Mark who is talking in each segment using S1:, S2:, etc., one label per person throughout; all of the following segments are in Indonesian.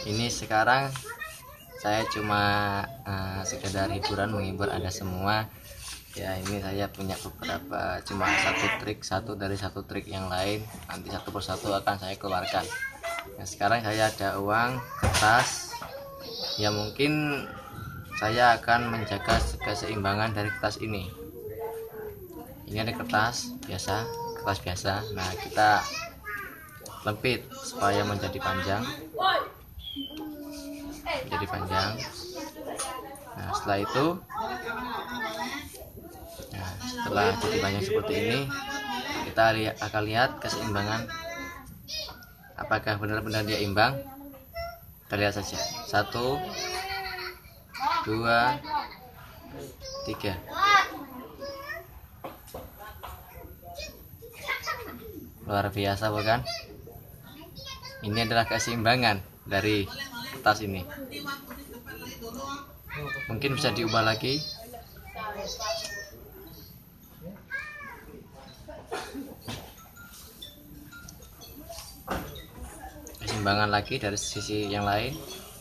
S1: Ini sekarang saya cuma sekedar hiburan, menghibur Anda semua ya. Ini saya punya beberapa, cuma satu dari trik yang lain, nanti satu persatu akan saya keluarkan. Nah, sekarang saya ada uang kertas ya, mungkin saya akan menjaga keseimbangan dari kertas ini. Ini ada kertas biasa. Nah, kita lempit supaya menjadi panjang. Nah, setelah itu, setelah jadi panjang seperti ini, kita akan lihat keseimbangan, apakah benar-benar dia imbang. Kita lihat saja. 1, 2, 3. Luar biasa bukan? Ini adalah keseimbangan dari kertas ini. Mungkin bisa diubah lagi. Keseimbangan lagi dari sisi yang lain.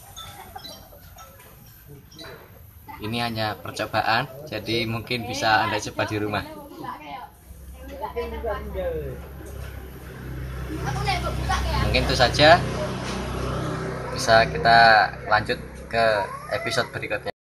S1: Ini hanya percobaan, jadi mungkin bisa Anda coba di rumah. Mungkin itu saja. Bisa kita lanjut ke episode berikutnya.